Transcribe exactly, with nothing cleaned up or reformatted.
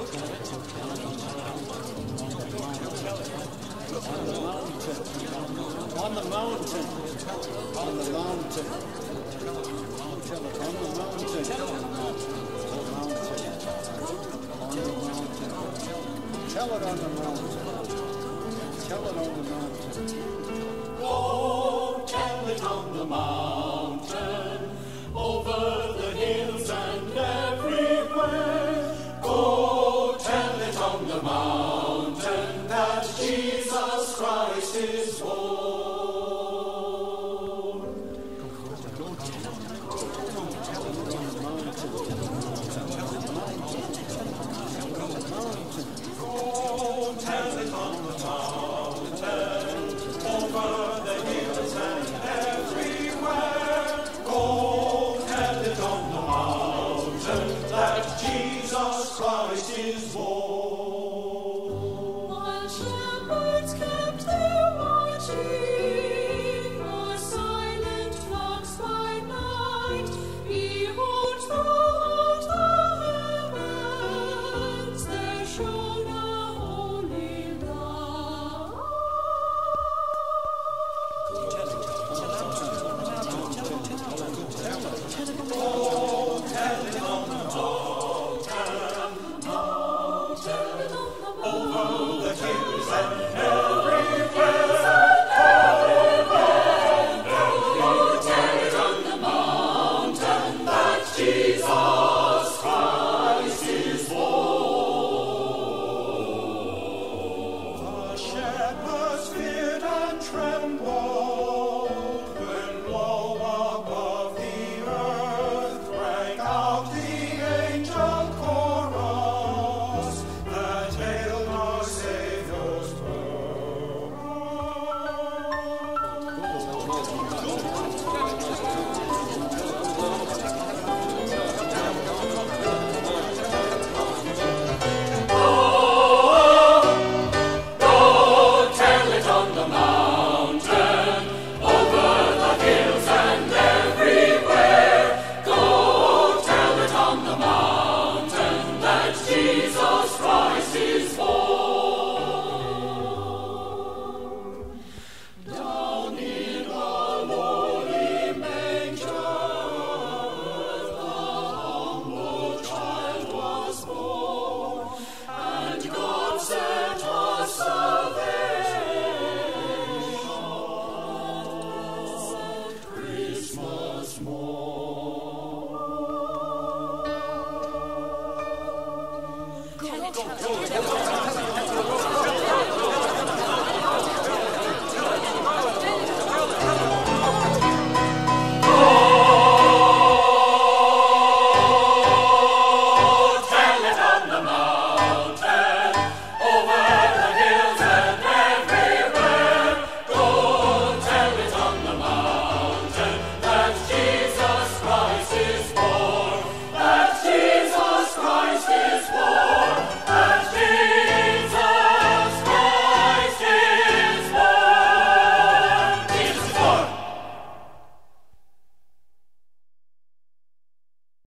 On the mountain, on the mountain, tell it on the mountain, tell it on the mountain, tell it on the mountain, tell it on the mountain. Go tell it on the mountain, over the hills and everywhere. Go tell it on the mountain that Jesus Christ is born. Christ is born. While shepherds kept their watching, or silent flocks by night, behold, throughout the heavens there shone a holy light. Oh, tell it on the mountain. Over the hills and everywhere, oh, tell it on the mountain that Jesus Christ is born. The shepherds feared and trembled when low above the earth rang out the angel chorus that hailed our Saviour's birth. Oh, go tell it on the mountain, over the hills and everywhere. Go tell it on the mountain that Jesus Christ is born. Down in a lowly manger, the humble child was born, and God sent us salvation, Christmas morn. Go, go, go, go, go, go, go, go, go, go.